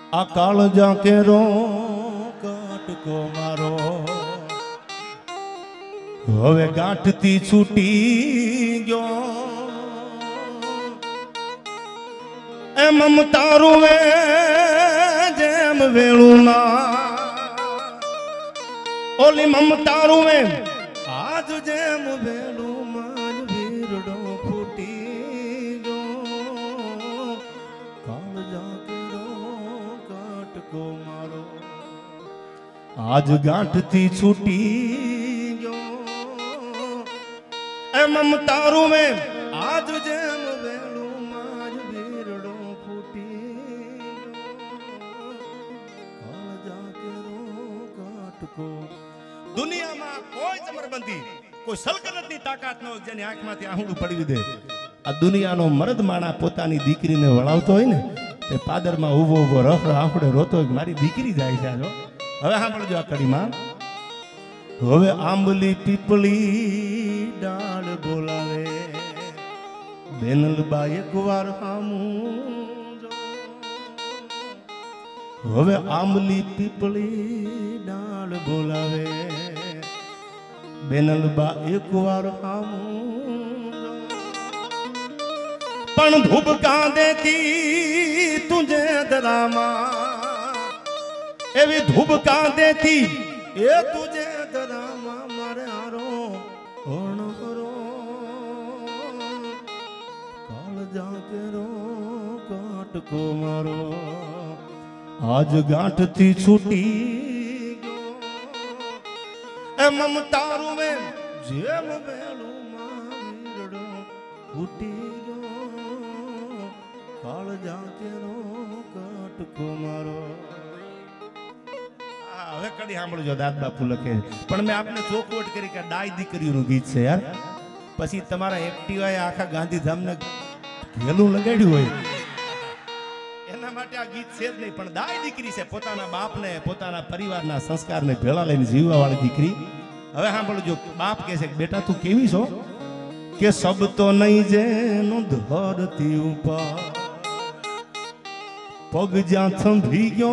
આ કાળજા કેરો કાટકો મારો હવે ગાંઠથી છૂટી ગયો એ મમતારું વે જેમ વેળું ના ઓલી મમતારું વે આજ જેમ વેળું માર વીરડો ફૂટી ગયો કાળજા કેરો કાટકો મારો આજ ગાંઠથી છૂટી ગયો એ મમતારું વે આજ જેમ વેળું માર વીરડો ફૂટી ગયો કાળજા કેરો કાટકો દુનિયામાં કોઈ જબરબંધી કોઈ સલ્તનતની તાકાત ન હોય જેની આંખમાંથી આહુડું પડી દે આ દુનિયાનો મર્દ માણા પોતાની દીકરીને વળાવતો હોય ને તે પાદરમાં ઊભો ઊભો રફ આફડે રોતો હોય મારી દીકરી જાય છે આજો હવે સાંભળજો આ કડીમાં હવે આંબલી પીપળી ડાળ બોલાવે બેનલબા એકવાર હામું હવે આંબલી પીપળી ડાળ બોલાવે બેનલબા એકવાર હામું પણ ભૂબકા દેતી તુજે દરામાં એવી ધૂબકા દેતી એ તુજે દરામાં મારે હારો ઓણ કરો કાળજા કેરો કાટકો મારો આજ ગાંઠથી છૂટી ગયો એ મમતારું વે જેમ વેલું મારડો ફૂટી ગયો કાળજા કેરો કાટકો મારો હવે કડી સાંભળજો દાદ બાપુ લખે પણ મેં આપને ચોખવટ કરી કે ડાય દીકરીઓનું ગીત છે યાર પછી તમારા એક્ટિવાએ આખા ગાંધીધામને ઘેલું લગાડ્યું હોય એના માટે આ ગીત છે જ નહીં પણ દાય દીકરી છે પોતાના બાપને પોતાના પરિવારના સંસ્કારને ભેળા લઈને જીવવા વાળી દીકરી હવે સાંભળજો બાપ કહે છે કે બેટા તું કેવી છો કે સબ તો નહીં જેનું ધરતી ઉપર પગ જ્યાં થંભી ગયો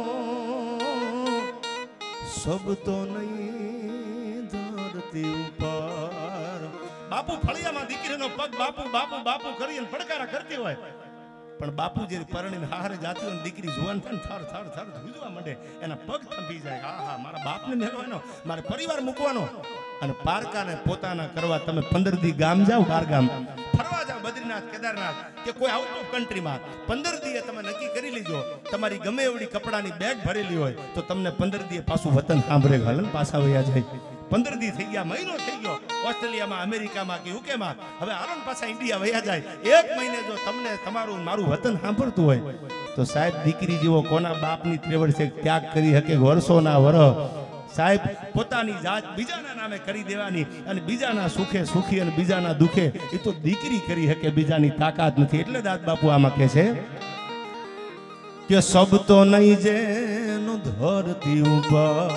સબ તો નહીં ધરતી ઉપર બાપુ ફળિયામાં દીકરીનો પગ બાપુ બાપુ બાપુ કરીને પડકારા કરતી હોય પણ બાપુ જે પરણીને હારે જાતી હોય દીકરી જુવાન થાય થર થર થર ધ્રુજવા માંડે એના પગ થંભી જાય હા હા મારા બાપને મેળવાનો મારે પરિવાર મૂકવાનો અને પારકાને પોતાના કરવા તમે 15 દી ગામ જાઓ 12 ગામ ફરવા જાઓ બદ્રીનાથ કેદારનાથ કે કોઈ આઉટ ઓફ કન્ટ્રીમાં 15 દીએ તમે નક્કી કરી લીજો તમારી ગમે એવડી કપડાની બેગ ભરેલી હોય તો તમને 15 દીએ પાછું વતન સાંભળે હાલન પાછા વયા જાય 15 દી થઈ ગયા મહિનો થઈ ગયો ઓસ્ટ્રેલિયામાં અમેરિકામાં કે યુકેમાં હવે આરોન પાછા ઇન્ડિયા વયા જાય 1 મહિને જો તમને તમારું મારું વતન સાંભળતું હોય તો સાહેબ દીકરી જેવો કોના બાપની ત્રેવડ છે ત્યાગ કરી શકે વર્ષોના વરહ સાહેબ પોતાની જાત બીજાના નામે કરી દેવાની અને બીજાના સુખે સુખી અને બીજાના દુખે એ તો દીકરી કરી શકે બીજાની તાકાત નથી એટલે દાદ બાપુ આમાં કહે છે કે સબ તો નહીં જેનો ધરતી ઉપર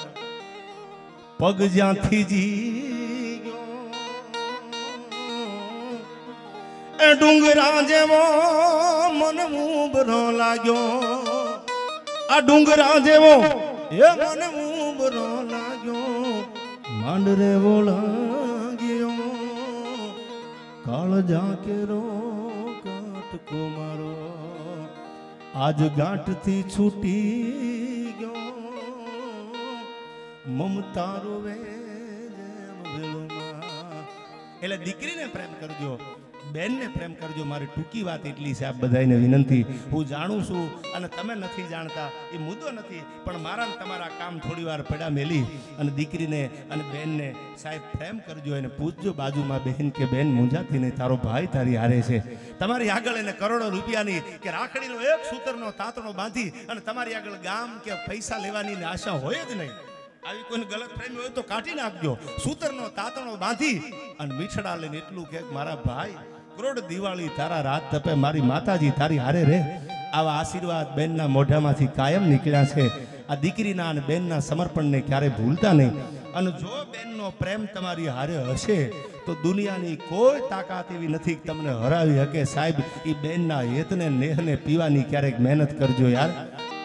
પગ જ્યાંથી જી ગયો એ ડુંગરા જેવો મન ઉભરો લાગ્યો આ ડુંગરા જેવો એ મને ઉભરો લાગ્યો માંડરે લાગ્યો કાળજા કેરો કાટકો મારો આજ ગાંઠથી છૂટી ગયો મમતારો વે જેમ વેળુમાં એટલે દીકરીને પ્રેમ કરજો બેનને પ્રેમ કરજો મારી ટૂંકી વાત એટલી છે આપ બધાને વિનંતી હું જાણું છું અને તમે નથી જાણતા એ મુદ્દો નથી પણ મારા તમારા કામ થોડી વાર પડ્યા મેલી અને દીકરીને અને બેનને સાહેબ પ્રેમ કરજો એને પૂછજો બાજુમાં બહેન કે બેન મૂંઝાતી નહીં તારો ભાઈ તારી હારે છે તમારી આગળ એને કરોડો રૂપિયાની કે રાખડીનો એક સૂતરનો તાતણો બાંધી અને તમારી આગળ ગામ કે પૈસા લેવાની આશા હોય જ નહીં આવી કોઈ ગલત પ્રેમી હોય તો કાઢી નાખજો સૂતરનો તાતણો બાંધી અને મીઠડા લઈને એટલું કે મારા ભાઈ કરોડ દિવાળી તારા રાત તપે મારી માતાજી તારી હારે રે આવા આશીર્વાદ બેનના મોઢામાંથી કાયમ નીકળ્યા છે આ દીકરીના અને બેનના સમર્પણને ક્યારે ભૂલતા નહીં અને જો બેનનો પ્રેમ તમારી હારે હશે તો દુનિયાની કોઈ તાકાત એવી નથી તમને હરાવી શકે સાહેબ એ બેનના હેતને નેહને પીવાની ક્યારેક મહેનત કરજો યાર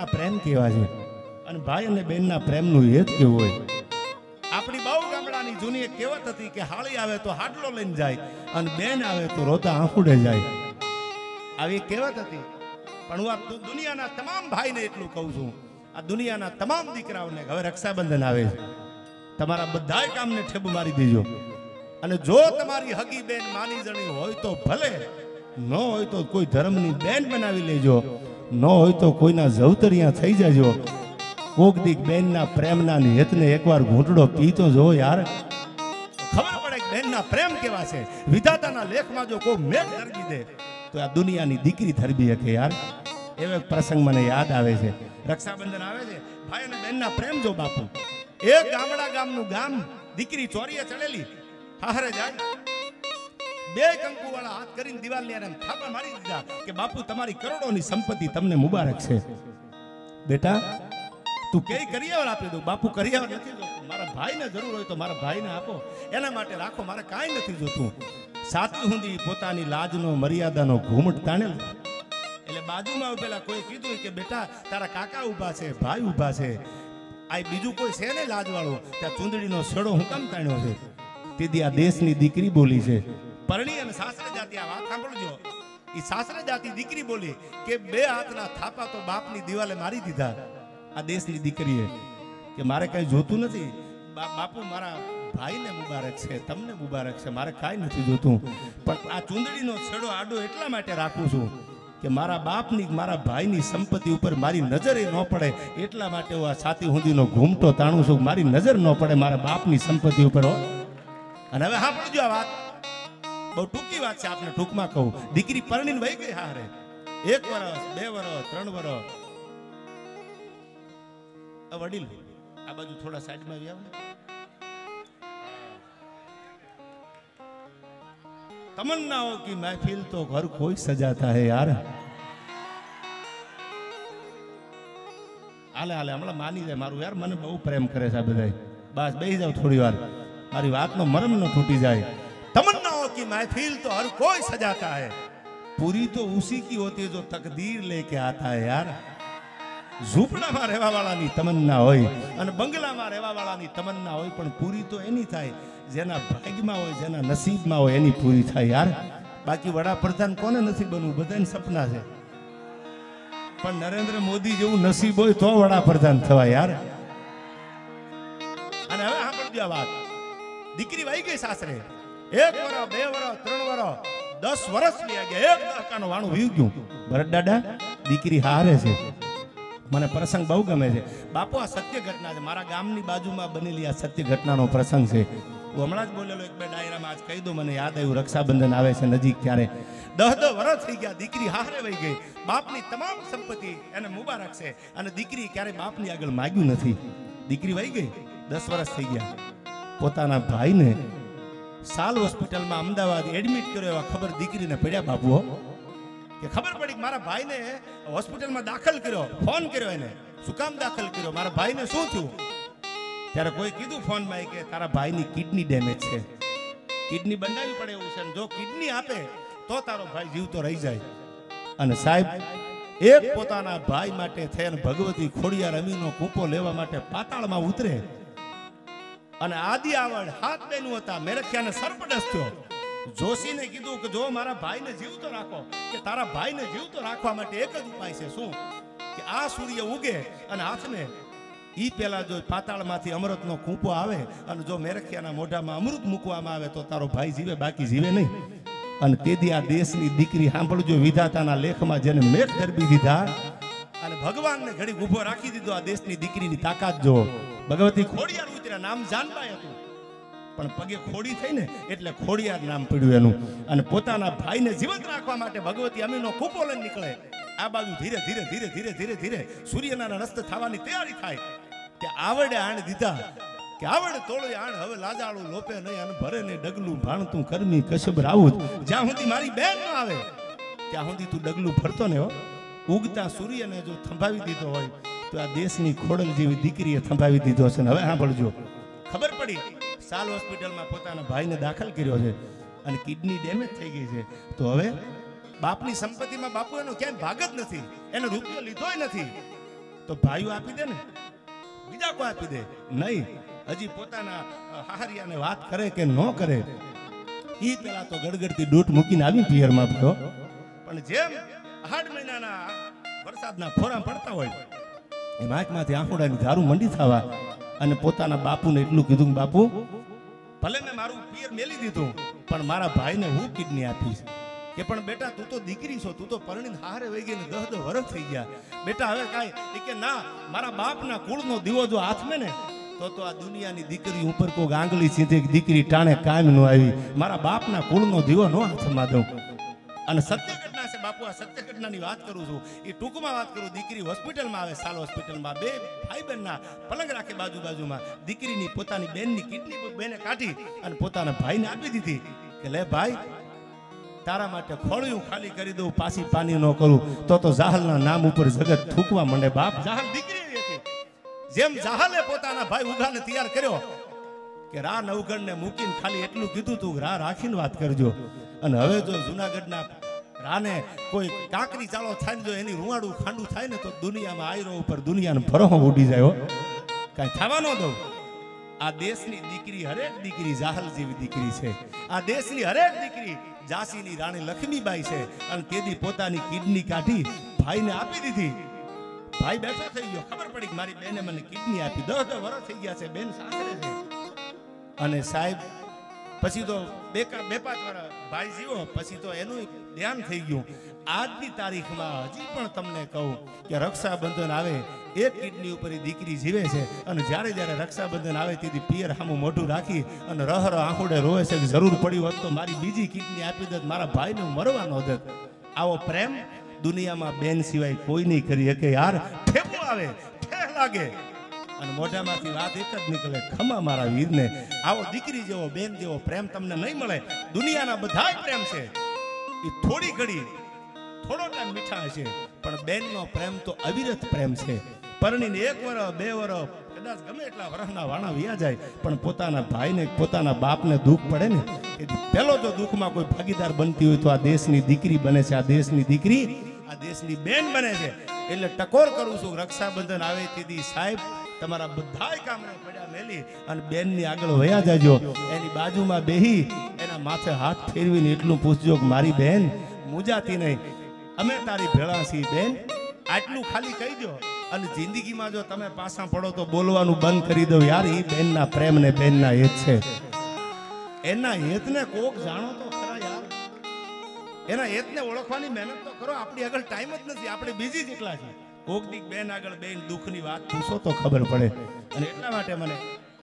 બહેનના પ્રેમ કેવા છે અને ભાઈ અને બહેનના પ્રેમનું હેત કેવું હોય. આપણી બહુ ગામડાની જૂની એક કહેવત હતી કે હાળી આવે તો હાડલો લઈને જાય અને બેન આવે તો રોતા આંખુડે જાય. આવી કહેવત હતી. પણ હું આ દુનિયાના તમામ ભાઈને એટલું કહું છું, આ દુનિયાના તમામ દીકરાઓને હવે રક્ષાબંધન આવે છે, તમારા બધાય કામને ઠેબુ મારી દેજો. અને જો તમારી હગી બેન માની જણી હોય તો ભલે, ન હોય તો કોઈ ધર્મની બેન બનાવી લેજો, ન હોય તો કોઈના જવતરિયા થઈ જાજો. કોક દીક બેનના પ્રેમના હેતને એકવાર ઘૂંટડો પીતો જો યાર, ખબર પડે કે બેનના પ્રેમ કેવા છે. વિધાતાના લેખમાં જો કોઈ મેઘ ધરબી દે તો આ દુનિયાની દીકરી ધરબી શકે યાર. એવો એક પ્રસંગ મને યાદ આવે છે. રક્ષાબંધન આવે છે, ભાઈ અને બહેનના પ્રેમ જો બાપુ. એક ગામનું ગામ, દીકરી ચોરીએ ચડેલી, હારે જાય, બે કંકુ વાળા હાથ કરીને દિવાલની આરે થાપા મારી દીધા કે બાપુ તમારી કરોડોની સંપત્તિ તમને મુબારક છે. બેટા તું કઈ કરિયાવર આપી દઉં? બાપુ કરિયાવર નથી જોતું, મારા ભાઈને જરૂર હોય તો મારા ભાઈને આપો, એના માટે રાખો, મારે કાંઈ નથી જોતું. સાતી હુંદી પોતાની લાજનો મર્યાદાનો ઘૂમટ તાણેલ. એટલે બાજુમાં પેલા કોઈ કીધું કે બેટા તારા કાકા ઊભા છે, ભાઈ ઊભા છે, આ બીજું કોઈ છે ને લાજવાળું, ત્યાં ચૂંદડીનો છેડો હું કામ તાણ્યો છે? તેથી આ દેશની દીકરી બોલી છે, પરણી અને સાસરે જાતિ. આ વાત સાંભળજો, એ સાસરે જાતિ દીકરી બોલી કે બે હાથના થાપા તો બાપની દિવાલે મારી દીધા આ દેશની દીકરીએ, કે મારે કઈ જોતું નથી બાપુ, મારા ભાઈને મુબારક છે, તમને મુબારક છે, મારે કાંઈ નથી જોતું, પણ આ ચૂંદડીનો છેડો આડો એટલા માટે રાખું છું કે મારા બાપની મારા ભાઈની સંપત્તિ ઉપર મારી નજર ન પડે, એટલા માટે હું આ છાતી હુંદીનો ઘૂમટો તાણું છું, મારી નજર ન પડે મારા બાપની સંપત્તિ ઉપર. અને હવે સાંભળજો આ વાત, બહુ ટૂંકી વાત છે, આપને ટૂંકમાં કહું. દીકરી પરણીને વહી ગઈ હારે, 1 વર્ષ 2 વર્ષ 3 વર્ષ. વડીલ આ બાજુ થોડા સાઈડમાં આવી આવો. तमन्नाओं की महफिल तो घर कोई सजाता है यार. હાલે હાલે હમણાં માની જાય મારું યાર, મને બહુ પ્રેમ કરે છે આ બધા. બસ બેસી જાવ થોડી વાર, મારી વાતનો મરમ ન તૂટી જાય. तमन्नाओं की महफिल तो हर कोई सजाता है, पूरी तो उसी की होती है जो तकदीर लेके आता है यार. ઝૂંપડામાં રહેવા વાળાની તમન્ના હોય અને બંગલામાં રહેવા વાળાની તમન્ના હોય, પણ પૂરી તો એની થાય જેના ભાગ્યમાં હોય, જેના નસીબમાં હોય એની પૂરી થાય યાર. બાકી વડાપ્રધાન કોને નથી બનવું? બધાને સપના છે, પણ નરેન્દ્ર મોદી જેવું નસીબ હોય તો વડાપ્રધાન થવાય યાર. અને હવે સાંભળજો આ વાત, દીકરી વહી ગઈ સાસરે, 1 વર્ષ 2 વર્ષ 3 વર્ષ 10 વર્ષ લઈ ગયા, એક દહાકાનું વાણું વી ગયું. ભરત દાદા દીકરી હારે છે. મને પ્રસંગ બહુ ગમે છે બાપુ, આ સત્ય ઘટના છે, મારા ગામની બાજુમાં બનેલી આ સત્ય ઘટનાનો પ્રસંગ છે. હું હમણાં જ બોલેલો એક બે ડાયરામાં, આજ કહી દઉં, મને યાદ આવ્યું. રક્ષાબંધન આવે છે નજીક, ત્યારે 10 વર્ષ થઈ ગયા, દીકરી હારે વહી ગઈ, બાપની તમામ સંપત્તિ એને મુબારક છે, અને દીકરી ક્યારેય બાપની આગળ માગ્યું નથી. દીકરી વહી ગઈ, 10 વર્ષ થઈ ગયા, પોતાના ભાઈને સાલ હોસ્પિટલમાં અમદાવાદ એડમિટ કર્યો. એવા ખબર દીકરીને પડ્યા બાપુ, કે ખબર પડી કે મારા ભાઈને હોસ્પિટલમાં દાખલ કર્યો. ફોન કર્યો એને, શું કામ દાખલ કર્યો, મારા ભાઈને શું થયું? ત્યારે કોઈ કીધું ફોનમાં કે તારા ભાઈની કિડની ડેમેજ છે, કિડની બનાવવી પડે એવું છે, જો કિડની આપે તો તારો ભાઈ જીવતો રહી જાય. અને સાહેબ એક પોતાના ભાઈ માટે થઈને ભગવતી ખોડિયાર અમીનો કૂપો લેવા માટે પાતાળમાં ઉતરે, અને આદિ આવડ 7 બહેનો હતા, મેરખિયાને સર્પદંશ થયો. જોશીને કીધું કે જો મારા ભાઈને જીવતો રાખો, કે તારા ભાઈને જીવતો રાખવા માટે એક જ ઉપાય છે. શું? કે આ સૂર્ય ઉગે અને હાથને ઈ પેલા જો પાતાળમાંથી અમૃતનો કૂપો આવે અને જો મેરખિયાના મોઢામાં અમૃત મૂકવામાં આવે તો તારો ભાઈ જીવે, બાકી જીવે નહીં. અને તેથી આ દેશની દીકરી સાંભળજો, વિધાતાના લેખમાં જેને મેઘ ધરબી દીધા અને ભગવાનને ઘડી ઊભો રાખી દીધો. આ દેશની દીકરીની તાકાત જો. ભગવતી ખોડિયાર ઉતર્યા, નામ જાનબાઈ હતું, પણ પગે ખોડી થઈ ને એટલે ખોડિયાર નામ પડ્યું એનું. અને પોતાના ભાઈને જીવંત રાખવા માટે ભગવતી અમીનો કૂપો લઈને નીકળે. આ બાજુ ધીરે ધીરે ધીરે ધીરે ધીરે ધીરે સૂર્યના નસ્ત થવાની તૈયારી થાય કે આવડે આણ દીધા, કે આવડે તોળે આણ હવે લાજાળું લોપે નહીં, અને ભરે ને ડગલું ભાણતું કરમી કશબ રાઉત. જ્યાં સુધી મારી બેન ન આવે ત્યાં સુધી તું ડગલું ભરતો ને હો. ઉગતા સૂર્યને જો થંભાવી દીધો હોય તો આ દેશની ખોડલ જેવી દીકરીએ થંભાવી દીધો છે. હવે સાંભળજો, ખબર પડી સાલ હોસ્પિટલમાં પોતાના ભાઈને દાખલ કર્યો છે અને કિડની ડેમેજ થઈ ગઈ છે. તો હવે બાપની સંપત્તિમાં બાપુ એનો ક્યાંય ભાગ જ નથી, એનો રૂપિયો લીધોય નથી. તો ભાઈઓ આપી દે ને, બીજા કોઈ આપી દે નહીં. હજી પોતાના હાહરિયાને વાત કરે કે ન કરે, ઈ પેલા તો ગડગડતી દૂટ મૂકીને આવી પિયરમાં ભયો. પણ જેમ 8 મહિનાના વરસાદના ફોરા પડતા હોય એમ આંખમાંથી આંખોડાની ધારું મંડી થવા અને પોતાના બાપુને એટલું કીધું કે બાપુ ભલે મેં મારું પિયર મેલી દીધું પણ મારા ભાઈને હું કિડની આપીશ. કે પણ બેટા તું તો દીકરી છો, તું તો પરણીને હારે વહી ગઈ ને 10 વર્ષ થઈ ગયા બેટા, હવે કાંઈ કે ના, મારા બાપના કુળનો દીવો જો હાથમાં ને તો આ દુનિયાની દીકરી ઉપર કોક આંગળી સીધી દીકરી ટાણે કાયમ ન આવી, મારા બાપના કુળનો દીવો નો હાથમાં દઉં. અને સત્ય ઘટના છે બાપુ, આ સત્ય ઘટનાની વાત કરું છું. એ ટૂંકમાં વાત કરું, દીકરી હોસ્પિટલમાં આવે, સાલ હોસ્પિટલમાં 2 ભાઈ બહેનના પલંગ રાખે બાજુમાં. દીકરીની પોતાની બેનની કિડની બેને કાઢી અને પોતાના ભાઈને આપી દીધી કે લે ભાઈ તારા માટે ખોળિયું ખાલી કરી દઉં, પાછી પાણી ન કરું તો જાહલના નામ ઉપર જગત થૂકવા માંડે. બાપ જાહલ દીકરી હતી, જેમ જાહલે પોતાના ભાઈ ઉઘાને તૈયાર કર્યો કે રા નવગણને મૂકીને ખાલી એટલું કીધું તું રા રાખીને વાત કરજો. અને હવે જો જુનાગઢના રાને કોઈ કાંકરી ચાલો થાય ને જો એની રૂવાડું ખાંડું થાય ને તો દુનિયામાં આયરો ઉપર દુનિયાનો ભરોહો ઉડી જાય. કાંઈ થવા ન દઉં. આ દેશની દીકરી, હરેક દીકરી જાહલ જેવી દીકરી છે. આ દેશની હરેક દીકરી ઝાંસીની રાણી લક્ષ્મીબાઈ છે. અને તેદી પોતાની કિડની કાઢી ભાઈને આપી દીધી. ભાઈ બેઠો થઈ ગયો, ખબર પડી કે મારી બેને મને કિડની આપી. 10 વર્ષ થઈ ગયા છે, બેન સાસરે છે. અને સાહેબ પછી તો 2-5 વર્ષ ભાઈ જીવો પછી તો એનું ધ્યાન થઈ ગયું. આજની તારીખમાં હજી પણ તમને કહું કે રક્ષાબંધન આવે એક કિડની ઉપર દીકરી જીવે છે. અને જ્યારે રક્ષાબંધન આવે તેથી પિયર સામું મોઢું રાખી અને રહર આંખોડે રોવે છે કે જરૂર પડી હોત તો મારી બીજી કિડની આપી દત, મારા ભાઈને મરવા ન દત. આવો પ્રેમ દુનિયામાં બેન સિવાય કોઈ નહીં કરી શકે. યાર ઠેપો આવે, ઠેહ લાગે અને મોઢામાંથી વાત એક જ નીકળે, ખમા મારા વીરને. આવો દીકરી જેવો બેન જેવો પ્રેમ તમને નહીં મળે. દુનિયાના બધાય પ્રેમ છે એ થોડી ઘડી થોડો ટાઈમ મીઠા છે, પણ બેનનો પ્રેમ તો અવિરત પ્રેમ છે. પરણીને 1 વર્ષ 2 વર્ષ કદાચ ગમે એટલા વર્ષના વાણા વ્યા જાય પણ પોતાના ભાઈને પોતાના બાપને દુઃખ પડે ને કે પહેલો જો દુઃખમાં કોઈ ભાગીદાર બનતી હોય તો આ દેશની દીકરી બને છે. આ દેશની દીકરી આ દેશની બેન બને છે. એટલે ટકોર કરું છું, રક્ષાબંધન આવે તેથી સાહેબ તમારા બધાય કામને પડ્યા મેલી અને બેનની આગળ વયા જાજો. એની બાજુમાં બેહી એના માથે હાથ ફેરવીને એટલું પૂછજો કે મારી બેન મૂજાતી નહીં, અમે તારી ભેળા છીએ બેન, આટલું ખાલી કહી દો. અને જિંદગીમાં જો તમે પાછા પડો તો બોલવાનું બંધ કરી દો. યાર એ બેનના પ્રેમ ને બેનના હેત છે. એના હેતને કોક જાણો તો ખરા યાર, એના હેતને ઓળખવાની મહેનત તો કરો. આપણી આગળ ટાઈમ જ નથી, આપણે બીજી જ એટલા છીએ. કોક દીક બેન આગળ બેન દુઃખની વાત પૂછો તો ખબર પડે. અને એટલા માટે મને